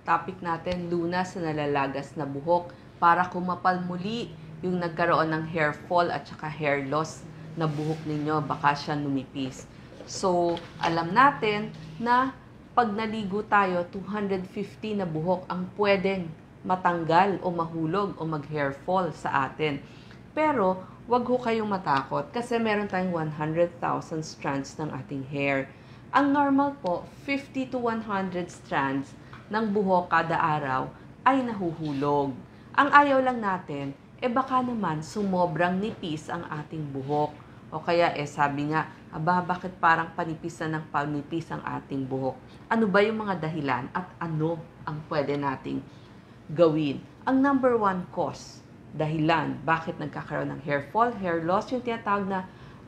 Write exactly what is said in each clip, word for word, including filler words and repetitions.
topic natin, lunas sa nalalagas na buhok para kumapal muli yung nagkaroon ng hair fall at saka hair loss na buhok ninyo, baka siya numipis. So, alam natin na pag naligo tayo, two hundred fifty na buhok ang pwedeng matanggal o mahulog o mag-hair fall sa atin. Pero, wag ho kayong matakot kasi meron tayong one hundred thousand strands ng ating hair. Ang normal po, fifty to one hundred strands ng buhok kada araw ay nahuhulog. Ang ayaw lang natin, eh baka naman sumobrang nipis ang ating buhok. O kaya eh sabi nga, aba bakit parang panipis na ng panipis ang ating buhok? Ano ba yung mga dahilan at ano ang pwede nating gawin? Ang number one cause, dahilan, bakit nagkakaroon ng hair fall, hair loss, yung tinatawag na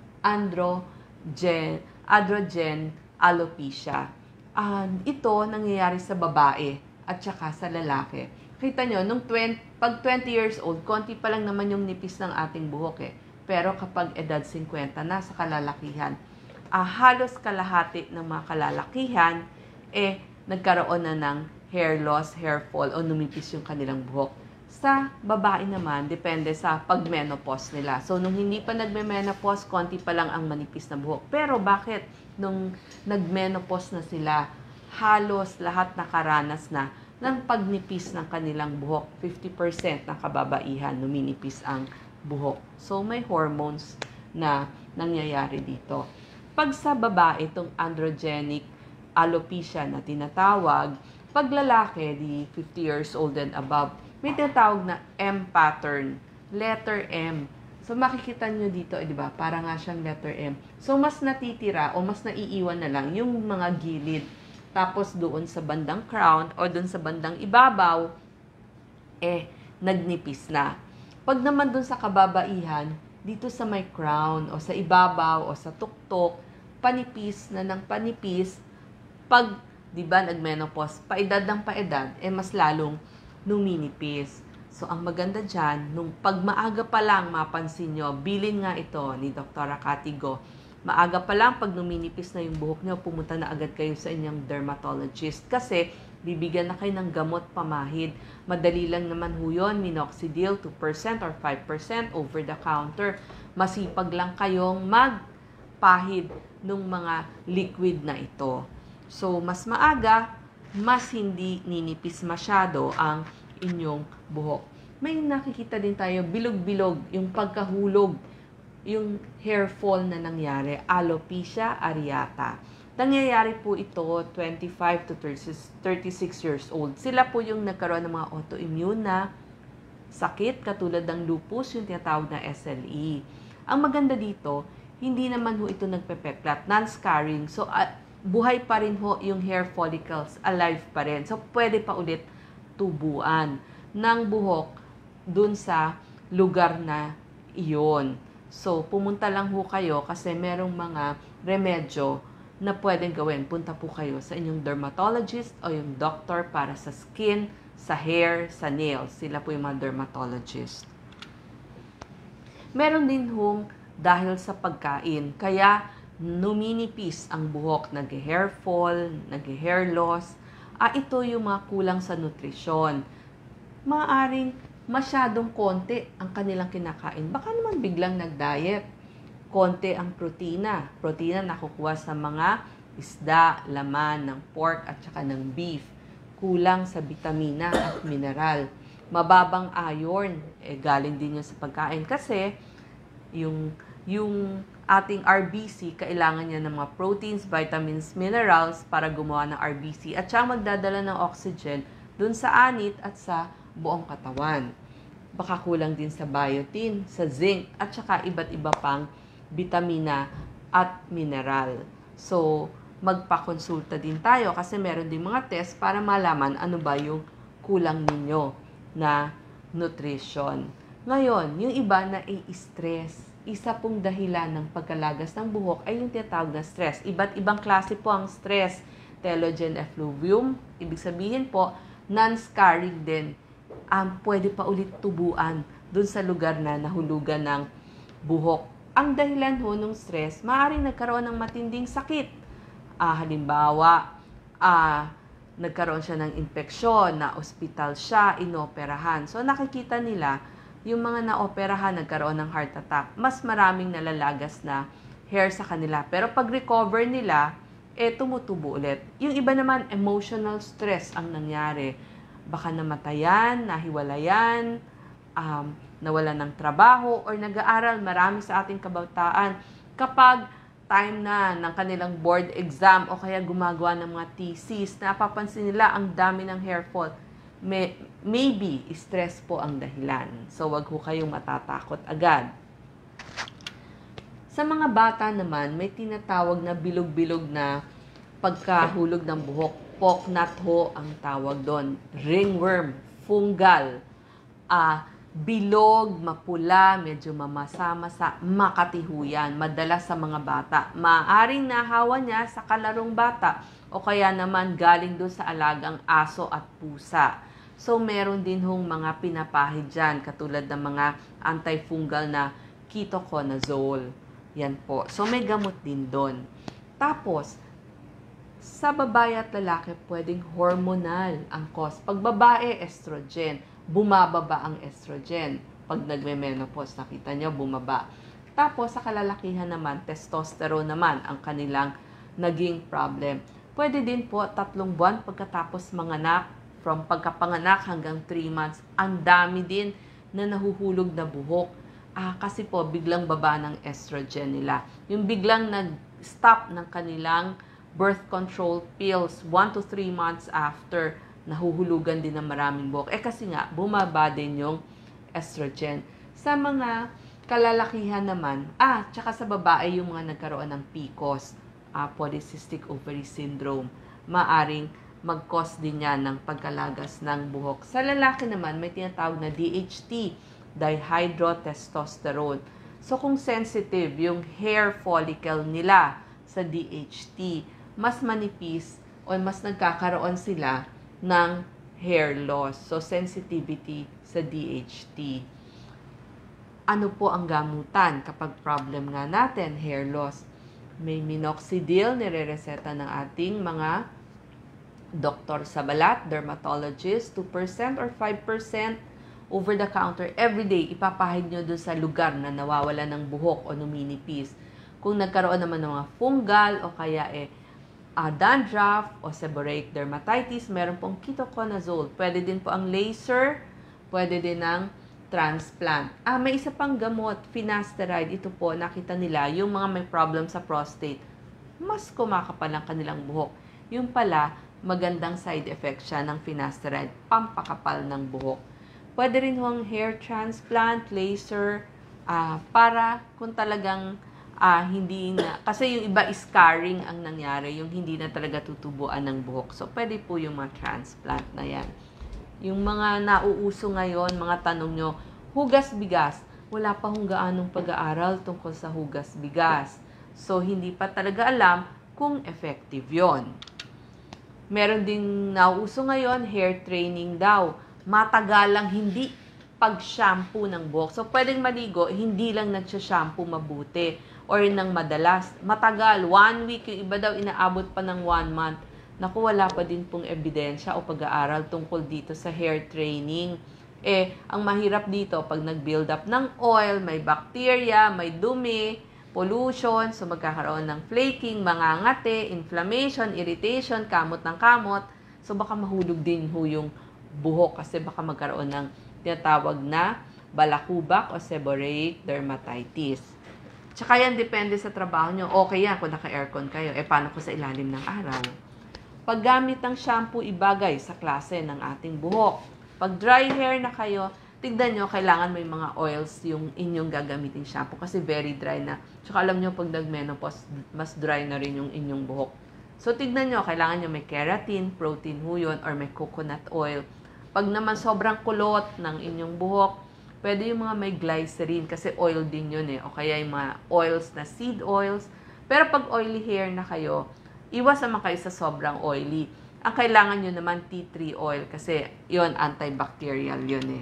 androgen, androgen alopecia. Uh, ito nangyayari sa babae at saka sa lalaki. Kita nyo, nung twenty, pag twenty years old, konti pa lang naman yung nipis ng ating buhok eh. Pero kapag edad fifty na sa kalalakihan, uh, halos kalahati ng mga kalalakihan, eh, nagkaroon na ng hair loss, hair fall, o numipis yung kanilang buhok. Sa babae naman, depende sa pag-menopause nila. So, nung hindi pa nagme-menopause, konti pa lang ang manipis na buhok. Pero bakit nung nag-menopause na sila, halos lahat nakaranas na ng pagnipis ng kanilang buhok? fifty percent ng kababaihan, numinipis ang buhok. So, may hormones na nangyayari dito. Pag sa babae, itong androgenic alopecia na tinatawag, pag lalaki, di fifty years old and above, may tinatawag na M pattern, letter M. So, makikita nyo dito, eh, di ba? Para nga siyang letter M. So, mas natitira o mas naiiwan na lang yung mga gilid. Tapos, doon sa bandang crown o doon sa bandang ibabaw, eh, nagnipis na. Pag naman doon sa kababaihan, dito sa may crown o sa ibabaw o sa tuktok, panipis na ng panipis, pag, di ba, nagmenopause, paedad ng paedad, eh, mas lalong numinipis. So, ang maganda dyan, nung pag maaga pa lang mapansin nyo, bilin nga ito ni Doktora Cathy Go, maaga pa lang pag numinipis na yung buhok nyo, pumunta na agad kayo sa inyong dermatologist kasi bibigyan na kayo ng gamot pamahid. Madali lang naman ho yun, minoxidil two percent or five percent over the counter. Masipag lang kayong magpahid ng mga liquid na ito. So, mas maaga, mas hindi ninipis masyado ang inyong buhok. May nakikita din tayo, bilog-bilog, yung pagkahulog, yung hair fall na nangyari, alopecia areata. Nangyayari po ito twenty-five to thirty-six years old. Sila po yung nagkaroon ng mga autoimmune na sakit, katulad ng lupus, yung tinatawag na S L E. Ang maganda dito, hindi naman ho ito nagpepeklat, non-scarring. So, uh, buhay pa rin ho yung hair follicles, alive pa rin. So, pwede pa ulit tubuan ng buhok dun sa lugar na iyon. So, pumunta lang ho kayo kasi merong mga remedyo na pwedeng gawin. Punta po kayo sa inyong dermatologist o yung doctor para sa skin, sa hair, sa nails. Sila po yung mga dermatologist. Meron din hong dahil sa pagkain. Kaya, numinipis ang buhok, nag-hair fall, nag-hair loss. Ah, ito yung mga kulang sa nutrisyon. Maaring masyadong konti ang kanilang kinakain. Baka naman biglang nag-diet. Konti ang protina. Protina nakukuha sa mga isda, laman ng pork at saka ng beef. Kulang sa vitamina at mineral. Mababang iron, eh, galing din yun sa pagkain. Kasi yung, yung ating R B C, kailangan niya ng mga proteins, vitamins, minerals para gumawa ng R B C at siya magdadala ng oxygen dun sa anit at sa buong katawan. Baka kulang din sa biotin, sa zinc, at saka iba't iba pang vitamina at mineral. So, magpakonsulta din tayo kasi meron din mga test para malaman ano ba yung kulang ninyo na nutrition. Ngayon, yung iba na i-stress. Isa pong dahilan ng pagkalagas ng buhok ay yung tinatawag na stress. Iba't ibang klase po ang stress. Telogen effluvium, ibig sabihin po, non-scarring din. Um, pwede pa ulit tubuan dun sa lugar na nahulugan ng buhok. Ang dahilan ho ng stress, maaaring nagkaroon ng matinding sakit. Ah, halimbawa, ah, nagkaroon siya ng infeksyon, na ospital siya, inoperahan. So nakikita nila, yung mga naoperahan, nagkaroon ng heart attack, mas maraming nalalagas na hair sa kanila. Pero pag recover nila, eh tumutubo ulit. Yung iba naman, emotional stress ang nangyari. Baka namatayan, nahiwalayan, um, nawalan ng trabaho, or nag-aaral. Marami sa ating kabataan, kapag time na ng kanilang board exam o kaya gumagawa ng mga thesis, napapansin nila ang dami ng hair fall. May, maybe, stress po ang dahilan. So, wag ho kayong matatakot agad. Sa mga bata naman, may tinatawag na bilog-bilog na pagkahulog ng buhok. Pocknut ho ang tawag doon. Ringworm, fungal, ah, bilog, mapula, medyo mamasa-masa, makatihuyan, madalas sa mga bata. Maaring nahawa niya sa kalarong bata o kaya naman galing doon sa alagang aso at pusa. So, meron din hong mga pinapahid dyan, katulad ng mga antifungal na ketoconazole. Yan po. So, may gamot din doon. Tapos, sa babae at lalaki, pwedeng hormonal ang cause. Pag babae, estrogen. Bumababa ang estrogen. Pag nagme-menopause, nakita nyo, bumaba. Tapos, sa kalalakihan naman, testosterone naman ang kanilang naging problem. Pwede din po, tatlong buwan pagkatapos manganak, from pagkapanganak hanggang three months, ang dami din na nahuhulog na buhok. Ah, kasi po, biglang baba ng estrogen nila. Yung biglang nag-stop ng kanilang birth control pills, one to three months after, nahuhulugan din ng maraming buhok. Eh kasi nga, bumaba din yung estrogen. Sa mga kalalakihan naman, ah, tsaka sa babae yung mga nagkaroon ng P C O S, ah, polycystic ovary syndrome, maaring mag-cause din yan ng pagkalagas ng buhok. Sa lalaki naman, may tinatawag na D H T, dihydrotestosterone. So kung sensitive yung hair follicle nila sa D H T, mas manipis o mas nagkakaroon sila ng hair loss. So, sensitivity sa D H T. Ano po ang gamutan kapag problem nga natin, hair loss? May minoxidil, nire-reseta ng ating mga doktor sa balat, dermatologist, two percent or five percent over the counter everyday. Ipapahid nyo doon sa lugar na nawawala ng buhok o numinipis. Kung nagkaroon naman ng mga fungal o kaya eh, Uh, dandruff o seborrheic dermatitis, meron pong ketoconazole. Pwede din po ang laser, pwede din ang transplant. Ah, may isa pang gamot, finasteride. Ito po, nakita nila, yung mga may problem sa prostate, mas kumakapal ang kanilang buhok. Yung pala, magandang side effect siya ng finasteride, pampakapal ng buhok. Pwede rin hong hair transplant, laser, uh, para kung talagang Ah, hindi na, kasi yung iba scarring ang nangyari, yung hindi na talaga tutubuan ng buhok. So, pwede po yung mga transplant na yan. Yung mga nauuso ngayon, mga tanong nyo, hugas bigas. Wala pa hong gaanong pag-aaral tungkol sa hugas bigas. So, hindi pa talaga alam kung effective yon. Meron ding nauuso ngayon, hair training daw. Matagalang hindi pag-shampoo ng buhok. So, pwedeng maligo, hindi lang nagsha-shampoo mabuti or ng madalas. Matagal, one week, yung iba daw inaabot pa ng one month. Naku, wala pa din pong ebidensya o pag-aaral tungkol dito sa hair training. Eh, ang mahirap dito, pag nag-build up ng oil, may bacteria, may dumi, pollution, so magkakaroon ng flaking, mangangate, inflammation, irritation, kamot ng kamot. So, baka mahulog din ho yung buhok kasi baka magkaroon ng tinatawag na balakubak o seborrheic dermatitis. Tsaka yan, depende sa trabaho nyo. Okay yan kung naka-aircon kayo. Eh, paano ko sa ilalim ng araw? Paggamit ng shampoo, ibagay sa klase ng ating buhok. Pag dry hair na kayo, tignan nyo, kailangan may mga oils yung inyong gagamitin shampoo kasi very dry na. Tsaka alam nyo, pag nag-menopause, mas dry na rin yung inyong buhok. So, tignan nyo, kailangan nyo may keratin, protein ho yun, or may coconut oil. Pag naman sobrang kulot ng inyong buhok, pwede yung mga may glycerin kasi oil din yun eh. O kaya yung mga oils na seed oils. Pero pag oily hair na kayo, iwas naman kayo sa sobrang oily. Ang kailangan nyo naman tea tree oil kasi yun, antibacterial yun eh.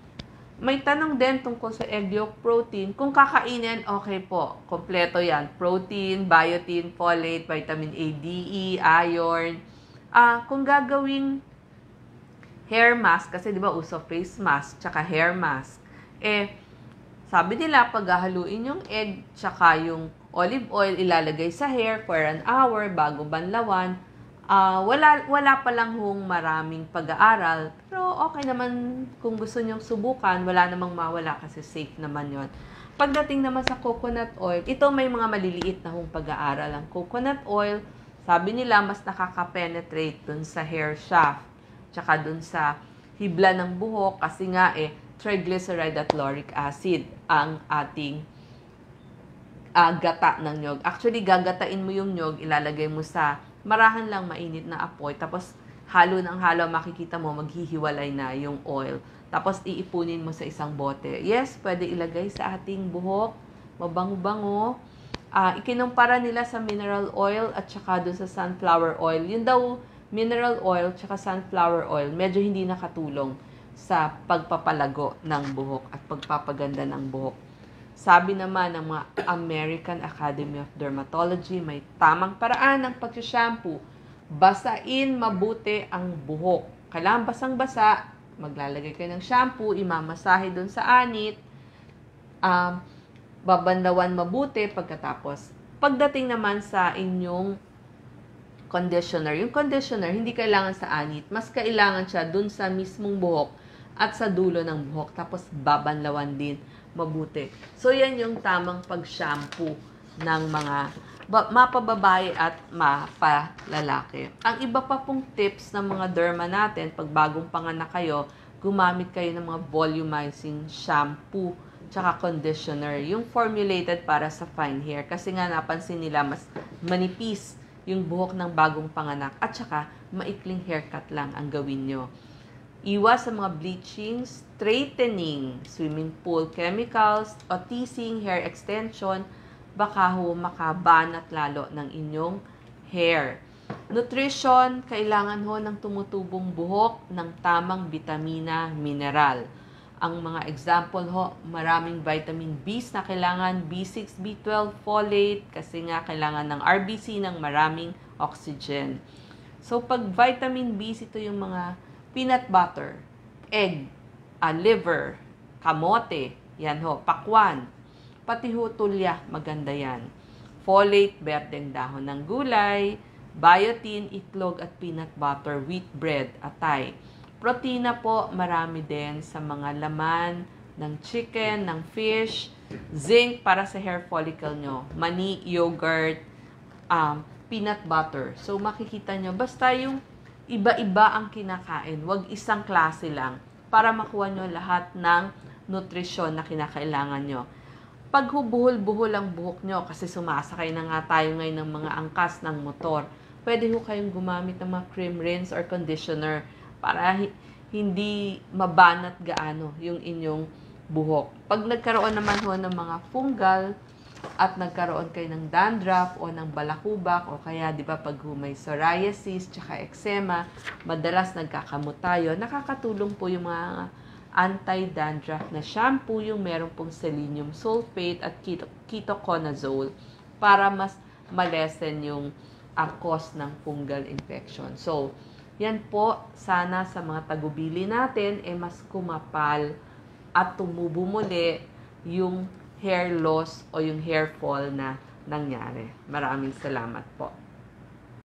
May tanong din tungkol sa egg yolk protein. Kung kakainin, okay po. Kompleto yan. Protein, biotin, folate, vitamin A, D, E, iron. Ah, kung gagawing hair mask, kasi di ba uso face mask, tsaka hair mask, eh, sabi nila, pag hahaluin yung egg, tsaka yung olive oil, ilalagay sa hair for an hour bago banlawan. Uh, wala, wala pa lang hong maraming pag-aaral, pero okay naman kung gusto nyong subukan, wala namang mawala kasi safe naman yon. Pagdating naman sa coconut oil, ito may mga maliliit na hong pag-aaral. Ang coconut oil, sabi nila, mas nakaka-penetrate dun sa hair shaft, tsaka dun sa hibla ng buhok, kasi nga eh, triglyceride at lauric acid ang ating uh, gata ng nyog. Actually, gagatain mo yung nyog, ilalagay mo sa marahan lang mainit na apoy, tapos halo ng halo, makikita mo, maghihiwalay na yung oil. Tapos, iipunin mo sa isang bote. Yes, pwede ilagay sa ating buhok, mabango-bango. Uh, ikinumpara nila sa mineral oil at saka doon sa sunflower oil. Yun daw, mineral oil tsaka sunflower oil, medyo hindi nakatulong sa pagpapalago ng buhok at pagpapaganda ng buhok. Sabi naman ng mga American Academy of Dermatology, may tamang paraan ng pag-shampoo. Basain mabuti ang buhok. Kailangan basang-basa, maglalagay kayo ng shampoo, imamasahe doon sa anit, um, babandawan mabuti pagkatapos. Pagdating naman sa inyong conditioner, yung conditioner, hindi kailangan sa anit, mas kailangan siya doon sa mismong buhok at sa dulo ng buhok, tapos babanlawan din mabuti. So, yan yung tamang pag-shampoo ng mga mapababae at mapalalaki. Ang iba pa pong tips ng mga derma natin, pag bagong panganak kayo, gumamit kayo ng mga volumizing shampoo tsaka conditioner, yung formulated para sa fine hair. Kasi nga napansin nila, mas manipis yung buhok ng bagong panganak at tsaka maikling haircut lang ang gawin nyo. Iwas sa mga bleaching, straightening, swimming pool chemicals, o teasing, hair extension, baka ho makabanat lalo ng inyong hair. Nutrition, kailangan ho ng tumutubong buhok ng tamang vitamina, mineral. Ang mga example ho, maraming vitamin B's na kailangan, B six, B twelve, folate, kasi nga kailangan ng R B C ng maraming oxygen. So, pag vitamin B's, ito yung mga peanut butter, egg, uh, liver, kamote, yan ho, pakwan, pati ho tulya, maganda yan. Folate, berdeng dahon ng gulay, biotin, itlog at peanut butter, wheat bread, atay. Protina po, marami din sa mga laman ng chicken, ng fish, zinc para sa hair follicle nyo, mani, yogurt, um, peanut butter. So, makikita nyo, basta yung iba-iba ang kinakain, wag isang klase lang para makuha nyo lahat ng nutrisyon na kinakailangan nyo. Pag hubuhol-buhol ang buhok nyo, kasi sumasakay na nga tayo ngayon ng mga angkas ng motor, pwede ho kayong gumamit ng mga cream rinse or conditioner para hindi mabanat gaano yung inyong buhok. Pag nagkaroon naman ho ng mga fungal at nagkaroon kayo ng dandruff o ng balakubak o kaya di ba pag may psoriasis tsaka eczema, madalas nagkakamot tayo, nakakatulong po yung mga anti-dandruff na shampoo, yung meron pong selenium sulfate at ketoconazole para mas malesen yung uh, cause ng fungal infection. So, yan po, sana sa mga tagubili natin, eh mas kumapal at tumubo muli yung hair loss o yung hair fall na nangyari. Maraming salamat po.